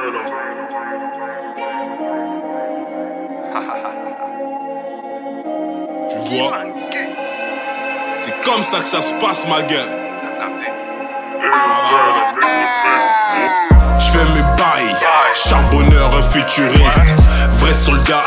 Tu vois, c'est comme ça que ça se passe, ma gueule. J'fais mes bails, charbonneur futuriste, vrai soldat,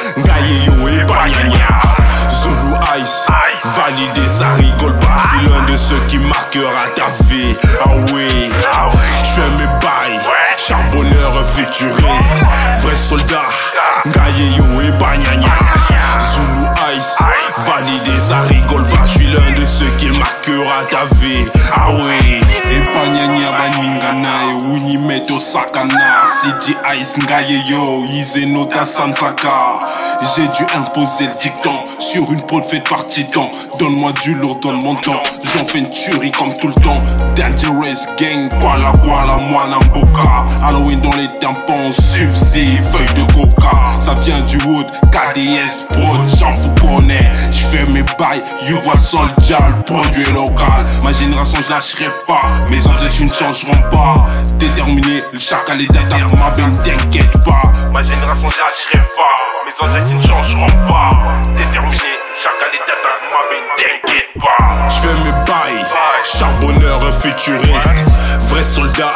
Gaïeyo et Banyanya. Zulu Ice, validé, ça rigole pas. J'suis l'un de ceux qui marquera ta vie. Ah oui, j'fais mes bails, charbonneur futuriste, vrai soldat, Gaïeyo et Banyanya. Zulu Ice, validé, ça rigole pas. J'suis l'un de ceux qui marquera ta vie. Ah oui, et Banyanya Baningana et Uni Meto Sakana. CJ Ice, Gaïeyo, Izenota Sansaka. J'ai dû imposer le dicton sur une prod faite par Titan. Donne-moi du lourd, donne mon temps. J'en fais une tuerie comme tout le temps. Dangerous gang, Kuala Kuala, moi Namboka. Halloween dans les tympans, Subzi, feuille de coca. Ça vient du wood, KDS, prod, j'en fous connaît. J'fais mes bails, you vois Soldier, le produit local. Ma génération je lâcherai pas, mes objectifs ne changeront pas. Déterminé, le chacal est d'attaque, ma belle t'inquiète pas. Ma génération je lâcherai pas, mes objectifs ne changeront pas. Déterminé, chaque année d'attaque, ma belle t'inquiète pas. J'fais mes bails, charbonneur futuriste, vrai soldat,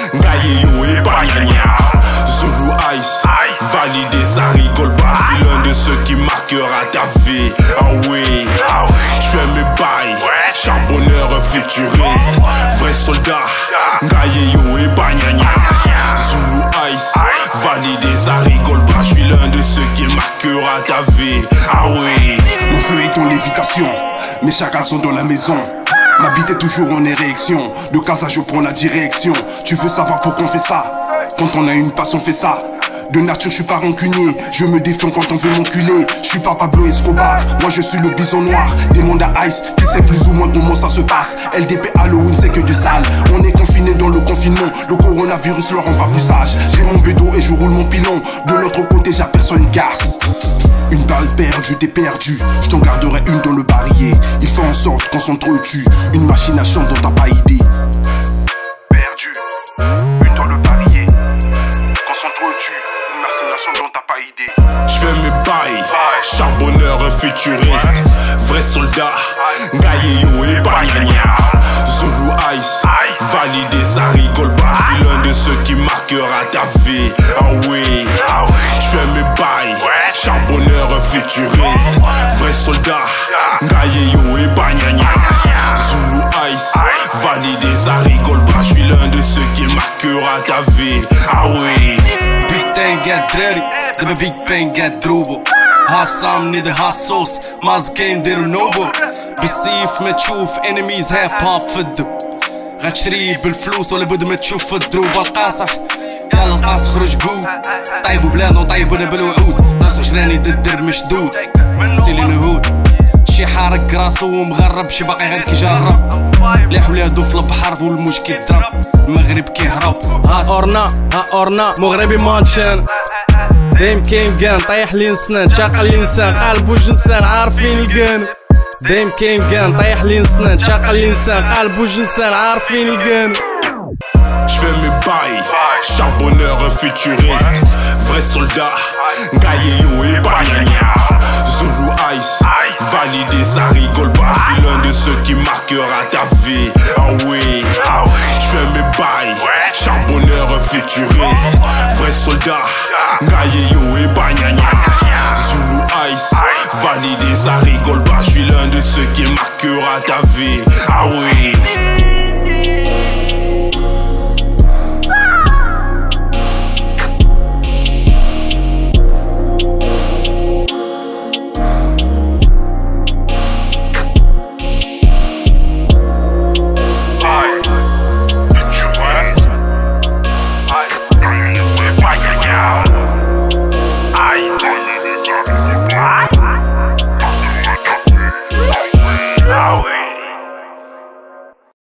Gaïeyo et Banyanya. Zulu Ice, validé, ça rigole pas. J'suis l'un de ceux qui marquera ta vie. Ah oui, j'fais mes bails, charbonneur futuriste, vrai soldat, Gaïeyo et Banyanya. Zulu Ice, validé, ça rigole pas. J'suis l'un de ceux qui marquera ta vie. Ah oui, mon feu est en lévitation, mes chacals sont dans la maison. Ma bite est toujours en érection, de casa je prends la direction. Tu veux savoir pourquoi on fait ça? Quand on a une passion on fait ça. De nature je suis pas rancunier, je me défends quand on veut m'enculer. Je suis pas Pablo Escobar, moi je suis le bison noir. Des mondes à Ice, qui sait plus ou moins comment ça se passe. LDP Halloween c'est que du sale, on est confiné dans le confinement. Le coronavirus le rend pas plus sage. J'ai mon bédo et je roule mon pilon. De l'autre côté j'aperçois une garce. Une balle perdue, t'es perdu. Je t'en garderai une dans le barillet. Il fait en sorte qu'on s'entretue. Une machination dont t'as pas idée. Perdu, une dans le barillet. Qu'on s'entretue. Une machination dont t'as pas idée. J'fais mes bails, charbonneur futuriste, vrai soldat, Gaïeyo et Banyanya. Zulu Ice, validé, ça rigole pas. J'suis l'un de ceux qui marquera ta vie. Ah oui, j'fais mes bails, charbonneur futuriste, vrai soldat, Gaïeyo et Banyanya. Zulu Ice, validé, ça rigole pas. J'suis l'un de ceux qui marquera ta vie. Ah oui. Big thing get dirty, the big thing get دروبو. هالصام ندي هالصوص مازكين نديرو نوبو. بالسيف ما تشوف انميز هيب هوب فدو. غتشري بالفلوس ولا بد ما تشوف في الدروبة القاصح. يلا القاص خرج قود. طيبو بلاد وطيبونا بالوعود. راس عشراني الدر مشدود. سيلي نهود. شي حارق راسو ومغرب شي باقي غير كيجرب. ليح ولادو في البحر والموج كيضرب. المغرب كيهرب. ها اورنا مغربي مانشان. دايم كاين كان طايح لي نسنان شاقل لي نسان قلبو جنسان عارفين الكان. دايم كاين كان طايح لي نسنان شاقل لي نسان قلبو جنسان عارفين الكان. J'fais mes bails, charbonneur futuriste, vrai soldat, Gaïeyo et Banyanya. Zulu Ice, validé, ça rigole pas. J'suis l'un de ceux qui marquera ta vie. Ah oui, j'fais mes bails, charbonneur futuriste, vrai soldat, Gaïeyo et Banyanya. Zulu Ice, validé, ça rigole pas. J'suis l'un de ceux qui marquera ta vie. Ah oui.